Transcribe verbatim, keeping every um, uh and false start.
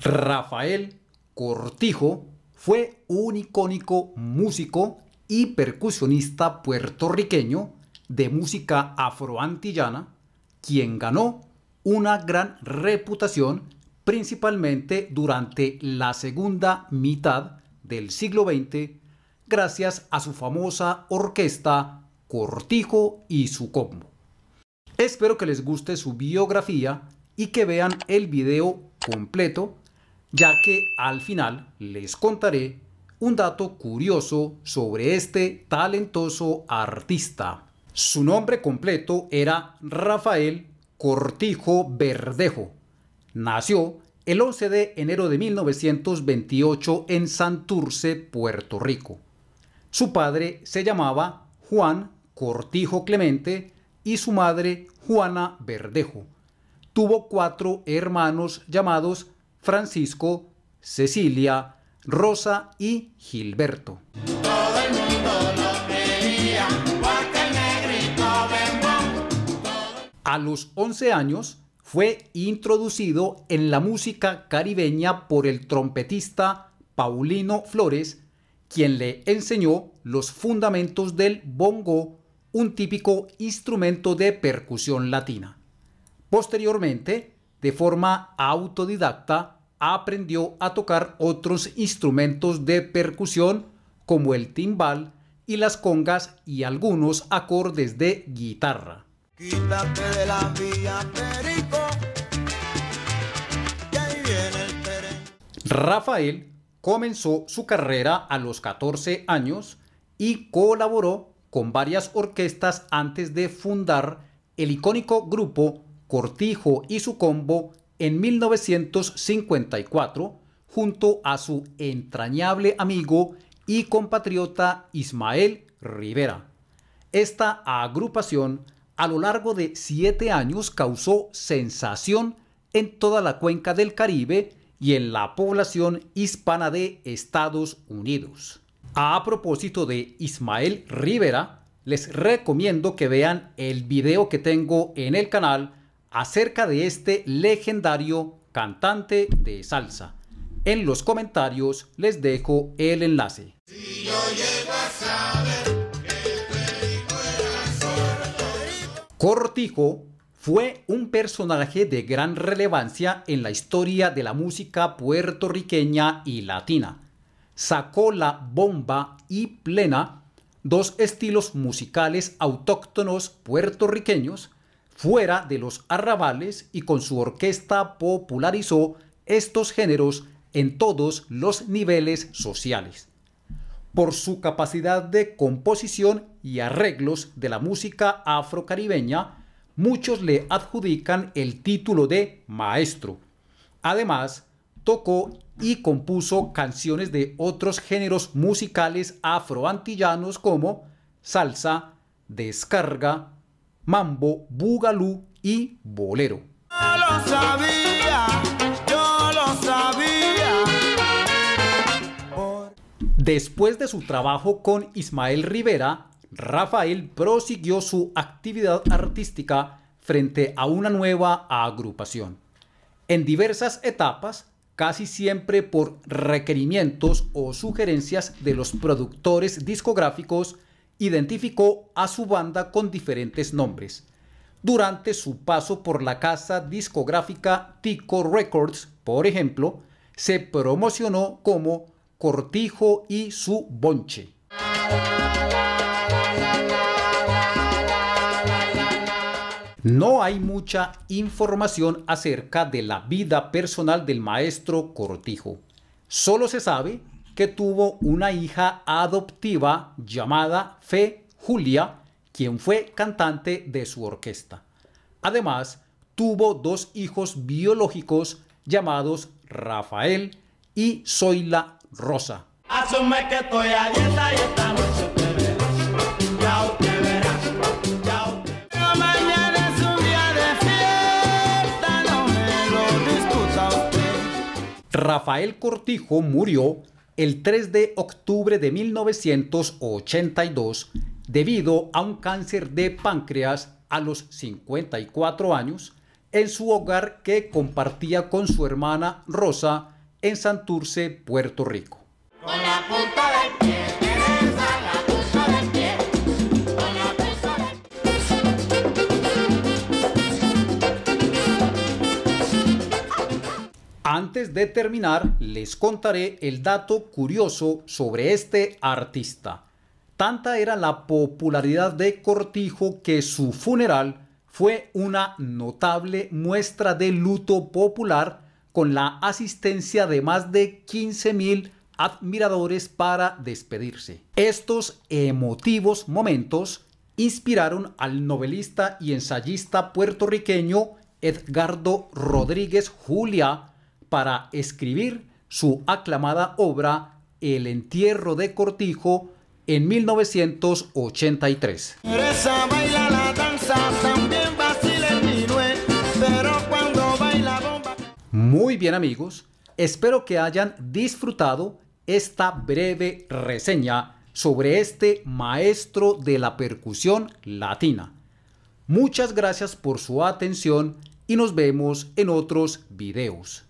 Rafael Cortijo fue un icónico músico y percusionista puertorriqueño de música afroantillana, quien ganó una gran reputación principalmente durante la segunda mitad del siglo veinte gracias a su famosa orquesta Cortijo y su combo. Espero que les guste su biografía y que vean el video completo, ya que al final les contaré un dato curioso sobre este talentoso artista. Su nombre completo era Rafael Cortijo Verdejo. Nació el once de enero de mil novecientos veintiocho en Santurce, Puerto Rico. Su padre se llamaba Juan Cortijo Clemente y su madre Juana Verdejo. Tuvo cuatro hermanos llamados Francisco, Cecilia, Rosa y Gilberto. Todo el mundo lo pedía, porque el negrito bembón. A los once años fue introducido en la música caribeña por el trompetista Paulino Flores, quien le enseñó los fundamentos del bongo, un típico instrumento de percusión latina. Posteriormente, de forma autodidacta, aprendió a tocar otros instrumentos de percusión como el timbal y las congas y algunos acordes de guitarra. Quítate de la vía, perico, que ahí viene el tren. Rafael comenzó su carrera a los catorce años y colaboró con varias orquestas antes de fundar el icónico grupo Cortijo y su combo en mil novecientos cincuenta y cuatro junto a su entrañable amigo y compatriota Ismael Rivera. Esta agrupación a lo largo de siete años causó sensación en toda la cuenca del Caribe y en la población hispana de Estados Unidos. A propósito de Ismael Rivera, les recomiendo que vean el video que tengo en el canal acerca de este legendario cantante de salsa. En los comentarios les dejo el enlace. Si yo llego a saber que Perico era sordo. Cortijo fue un personaje de gran relevancia en la historia de la música puertorriqueña y latina. Sacó la bomba y plena, dos estilos musicales autóctonos puertorriqueños, fuera de los arrabales, y con su orquesta popularizó estos géneros en todos los niveles sociales. Por su capacidad de composición y arreglos de la música afrocaribeña, muchos le adjudican el título de maestro. Además, tocó y compuso canciones de otros géneros musicales afroantillanos como salsa, descarga, mambo, bugalú y bolero. Yo lo sabía, yo lo sabía. Por... Después de su trabajo con Ismael Rivera, Rafael prosiguió su actividad artística frente a una nueva agrupación. En diversas etapas, casi siempre por requerimientos o sugerencias de los productores discográficos, identificó a su banda con diferentes nombres. Durante su paso por la casa discográfica Tico Records, por ejemplo, se promocionó como Cortijo y su Bonche. No hay mucha información acerca de la vida personal del maestro Cortijo. Solo se sabe que tuvo una hija adoptiva llamada Fe Julia, quien fue cantante de su orquesta. Además, tuvo dos hijos biológicos llamados Rafael y Zoila Rosa. Asume que estoy a dieta y esta noche te verás. Ya usted verá. Ya usted verá. Mañana es un día de fiesta, no me lo discuta usted. Rafael Cortijo murió el tres de octubre de mil novecientos ochenta y dos debido a un cáncer de páncreas a los cincuenta y cuatro años en su hogar que compartía con su hermana Rosa en Santurce, Puerto Rico. Con la punta del pie, derecha la punta del pie. Con la punta del pie. Antes de terminar, les contaré el dato curioso sobre este artista. Tanta era la popularidad de Cortijo que su funeral fue una notable muestra de luto popular con la asistencia de más de quince mil admiradores para despedirse. Estos emotivos momentos inspiraron al novelista y ensayista puertorriqueño Edgardo Rodríguez Juliá para escribir su aclamada obra El entierro de Cortijo en mil novecientos ochenta y tres. Teresa baila la danza, también vacila el minué, pero cuando baila bomba. Muy bien, amigos, espero que hayan disfrutado esta breve reseña sobre este maestro de la percusión latina. Muchas gracias por su atención y nos vemos en otros videos.